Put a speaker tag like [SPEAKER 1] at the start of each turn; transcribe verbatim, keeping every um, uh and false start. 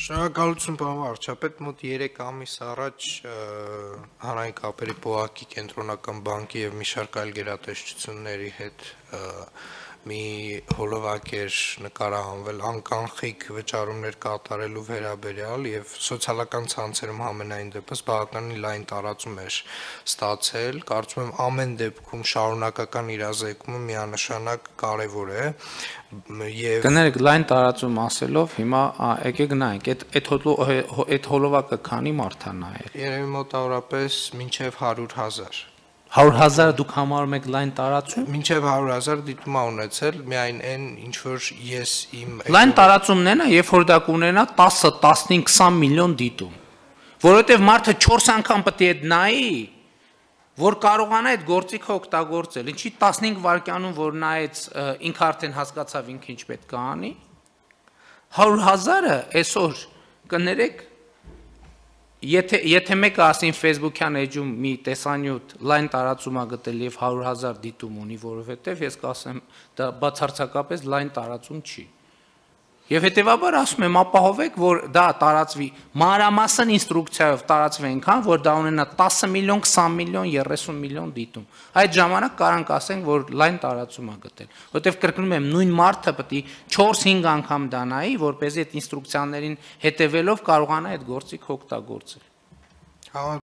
[SPEAKER 1] Շնորհակալություն պարոն վարչապետ, մոտ երեք ամիս առաջ հանրային կապերի պողակի կենտրոնական բանկի եւ մի շարք այլ գերատեսչությունների հետ մի հոլովակ էր նկարահանվել անկանխիկ վճարումներ կատարելու վերաբերյալ եւ սոցիալական ցանցերում համենայն դեպս բավականին լայն տարածում էր ստացել, կարծում եմ ամեն դեպքում շարունակական իրազեկումը միանշանակ կարեւոր է եւ
[SPEAKER 2] Կներեք լայն տարածում ասելով հիմա եկեք նայենք այդ այդ հոլովակը քանի մարդ է նայել
[SPEAKER 1] Երևի մոտավորապես մինչեւ հարյուր հազար
[SPEAKER 2] հարյուր հազար դուք համարում եք լայն տարածում
[SPEAKER 1] Մինչև հարյուր հազար դիտում ա ունեցել միայն այն ինչ որ ես իմ
[SPEAKER 2] Լայն տարածումն են, երբ որ դա կունենա տասը, տասնհինգ, քսան միլիոն դիտում որովհետև մարդը չորս անգամ պետք է նայի որ կարողանա այդ գործիքը օգտագործել ինչի տասնհինգ վայրկյանում որ նայեց ինքը արդեն հասկացավ ինքը ինչ պետք է անի հարյուր հազարը այսօր կներեք Եթե եթե մեկը ասին Facebook-յան էջում մի տեսանյութ լայն տարածում ա գտել եւ հարյուր հազար դիտում ունի, որովհետեւ ես կասեմ դա բացարձակապես լայն տարածում չի։ Եվ հետեւաբար ասում եմ ապահովեք, որ դա տարածվի մանրամասն ինստրուկցիայով տարածվի այնքան, որ դա ունենա տասը միլիոն, քսան միլիոն, երեսուն միլիոն դիտում։ Այդ ժամանակ կարանք ասենք, որ լայն տարածում ա գտել։ Որտեւ կրկնում եմ, նույն մարդը պետք է չորս-հինգ անգամ դա նայի, որպեսզի այդ ինստրուկցիաներին հետևելով կարողանա այդ գործիքը օգտագործել։